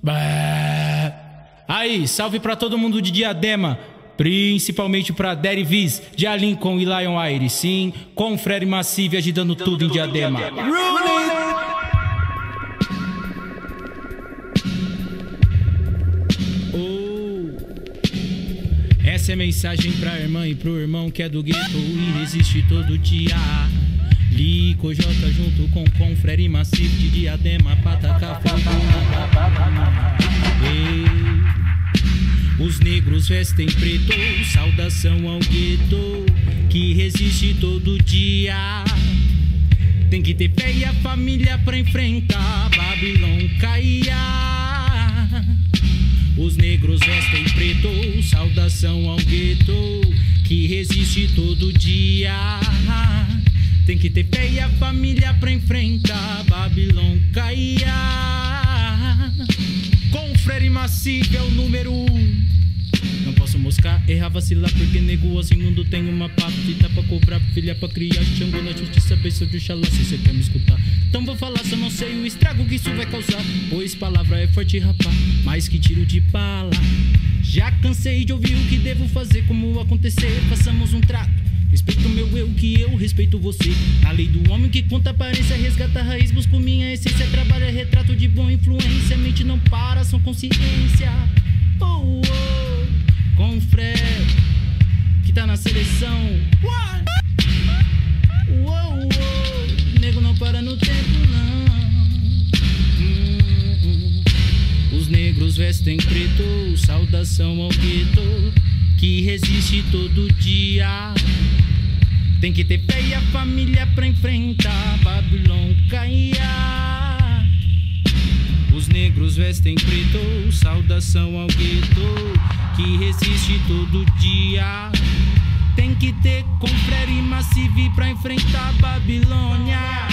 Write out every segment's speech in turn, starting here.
Bah. Aí, salve pra todo mundo de Diadema, principalmente pra Daddy Viz, de Lincoln e Lion Aire, sim, com Fred Massive agitando tudo em Diadema. Essa é mensagem pra irmã e pro irmão que é do gueto e resiste todo dia. Lico J junto com Fred Massive de Diadema pra tacar fogo na Os negros vestem preto, saudação ao gueto que resiste todo dia. Tem que ter fé e a família pra enfrentar Babilônia caia. Os negros vestem preto, saudação ao gueto que resiste todo dia. Tem que ter fé e a família pra enfrentar Babilônia caia. Com o Fred Massive é o número 1. Não posso moscar, errar, vacilar, porque nego assim mundo tem uma partida pra cobrar, filha pra criar, Xangô na justiça, beijo de Oxalá, se cê quer me escutar. Então vou falar se eu não sei o estrago que isso vai causar, pois palavra é forte, rapá, mais que tiro de bala. Já cansei de ouvir o que devo fazer, como acontecer, façamos um trato. Respeito o meu eu, que eu respeito você. Na lei do homem que conta aparência, resgata a raiz, busco minha essência, trabalho é retrato de boa influência, mente não para, são consciência. Oh, oh, com o Fred, que tá na seleção. Oh, oh, nego não para no tempo, não. Os negros vestem preto, saudação ao gueto que resiste todo dia. Tem que ter fé e a família pra enfrentar Babilônia caia. Os negros vestem preto, saudação ao gueto que resiste todo dia. Tem que ter com Fred Massive pra enfrentar Babilônia.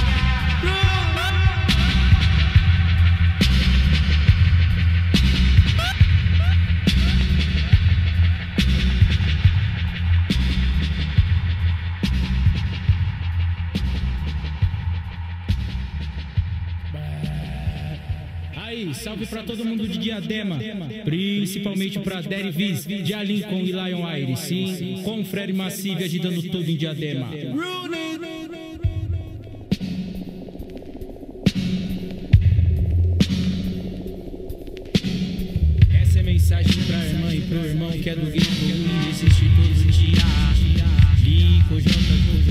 Aí, salve pra todo mundo de Diadema, principalmente pra Daddy Viz, de Lincoln e Lion Aire, sim, com Fred Massive agitando tudo em Diadema. Essa é mensagem pra irmã e pro irmão que é do gueto e resiste todo dia. Lico J